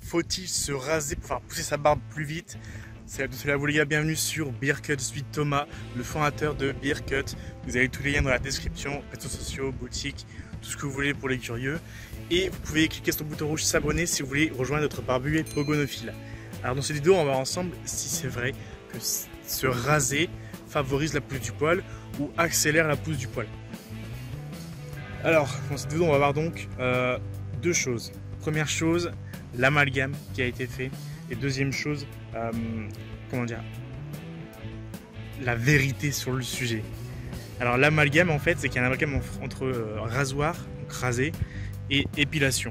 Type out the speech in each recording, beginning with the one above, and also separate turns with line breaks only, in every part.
Faut-il se raser pour faire pousser sa barbe plus vite? Salut à vous les gars, bienvenue sur Beardcut. Je suis Thomas, le fondateur de Beardcut. Vous avez tous les liens dans la description, réseaux sociaux, boutiques, tout ce que vous voulez pour les curieux. Et vous pouvez cliquer sur le bouton rouge s'abonner si vous voulez rejoindre notre barbu et pogonophile. Alors dans cette vidéo, on va voir ensemble si c'est vrai que se raser favorise la pousse du poil ou accélère la pousse du poil. Alors dans cette vidéo, on va voir donc deux choses. Première chose, l'amalgame qui a été fait. Et deuxième chose, comment dire, la vérité sur le sujet. Alors l'amalgame en fait, c'est qu'il y a un amalgame entre rasoir, donc rasé, et épilation.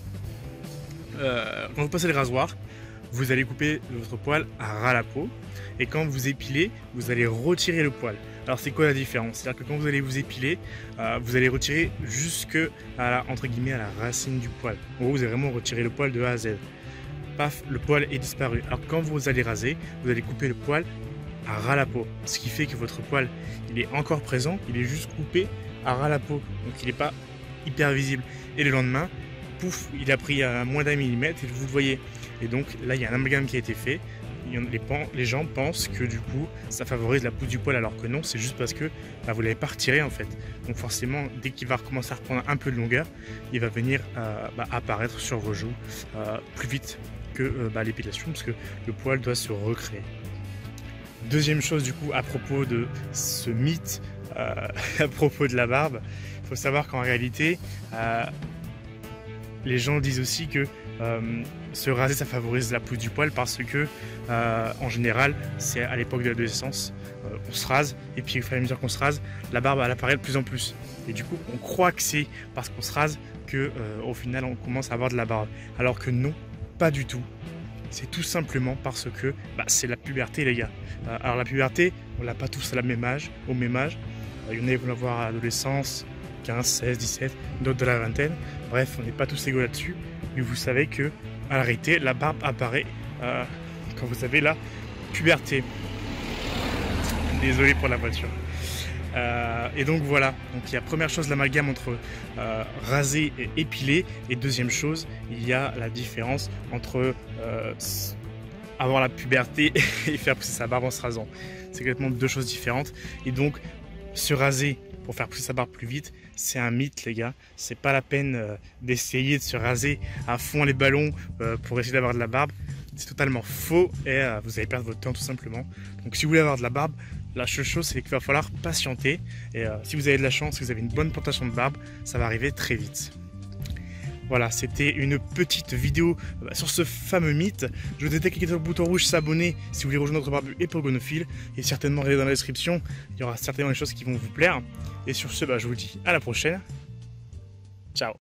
Quand vous passez le rasoir, vous allez couper votre poil à ras la peau. Et quand vous épilez, vous allez retirer le poil. Alors c'est quoi la différence? C'est-à-dire que quand vous allez vous épiler, vous allez retirer jusque à la, entre guillemets, à la racine du poil. En gros, vous allez vraiment retirer le poil de A à Z. Paf, le poil est disparu. Alors quand vous allez raser, vous allez couper le poil à ras la peau. Ce qui fait que votre poil, il est encore présent, il est juste coupé à ras la peau. Donc il n'est pas hyper visible. Et le lendemain, pouf, il a pris à moins d'1 millimètre et vous le voyez. Et donc là, il y a un amalgame qui a été fait. Les gens pensent que du coup ça favorise la pousse du poil, alors que non, c'est juste parce que vous ne l'avez pas retiré en fait. Donc forcément, dès qu'il va recommencer à reprendre un peu de longueur, il va venir apparaître sur vos joues plus vite que l'épilation, parce que le poil doit se recréer. Deuxième chose du coup à propos de ce mythe à propos de la barbe, il faut savoir qu'en réalité les gens disent aussi que se raser ça favorise la pousse du poil parce que en général c'est à l'époque de l'adolescence, on se rase et puis au fur et à mesure qu'on se rase, la barbe elle apparaît de plus en plus et du coup on croit que c'est parce qu'on se rase que au final on commence à avoir de la barbe, alors que non, pas du tout. C'est tout simplement parce que c'est la puberté les gars. Alors la puberté, on l'a pas tous à la même âge, au même âge. Il y en a qui vont l'avoir à l'adolescence, 15, 16, 17, d'autres de la vingtaine. Bref, on n'est pas tous égaux là-dessus. Mais vous savez que à l'arrêté, la barbe apparaît quand vous avez la puberté. Désolé pour la voiture. Et donc voilà, donc il y a première chose l'amalgame entre raser et épiler, et deuxième chose, il y a la différence entre avoir la puberté et faire pousser sa barbe en se rasant. C'est complètement deux choses différentes, et donc se raser pour faire pousser sa barbe plus vite, c'est un mythe les gars. C'est pas la peine d'essayer de se raser à fond les ballons pour essayer d'avoir de la barbe. C'est totalement faux et vous allez perdre votre temps tout simplement. Donc si vous voulez avoir de la barbe, la seule chose c'est qu'il va falloir patienter. Et si vous avez de la chance, si vous avez une bonne plantation de barbe, ça va arriver très vite. Voilà, c'était une petite vidéo sur ce fameux mythe. Je vous ai cliqué sur le bouton rouge s'abonner si vous voulez rejoindre notre barbu et pogonophile. Et certainement, regardez dans la description, il y aura certainement des choses qui vont vous plaire. Et sur ce, je vous dis à la prochaine. Ciao.